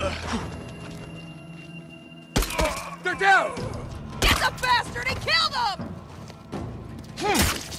They're down! Get the bastard and kill them!